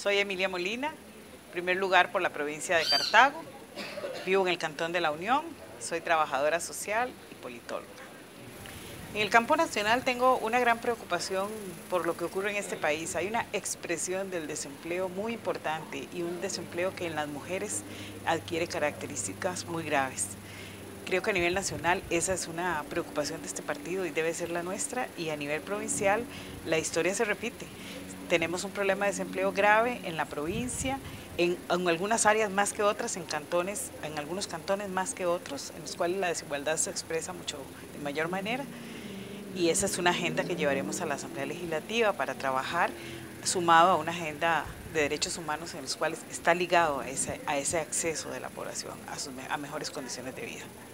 Soy Emilia Molina, en primer lugar por la provincia de Cartago, vivo en el Cantón de la Unión, soy trabajadora social y politóloga. En el campo nacional tengo una gran preocupación por lo que ocurre en este país. Hay una expresión del desempleo muy importante y un desempleo que en las mujeres adquiere características muy graves. Creo que a nivel nacional esa es una preocupación de este partido y debe ser la nuestra, y a nivel provincial la historia se repite. Tenemos un problema de desempleo grave en la provincia, en algunas áreas más que otras, en algunos cantones más que otros, en los cuales la desigualdad se expresa mucho de mayor manera, y esa es una agenda que llevaremos a la Asamblea Legislativa para trabajar, sumado a una agenda de derechos humanos en los cuales está ligado a ese acceso de la población a mejores condiciones de vida.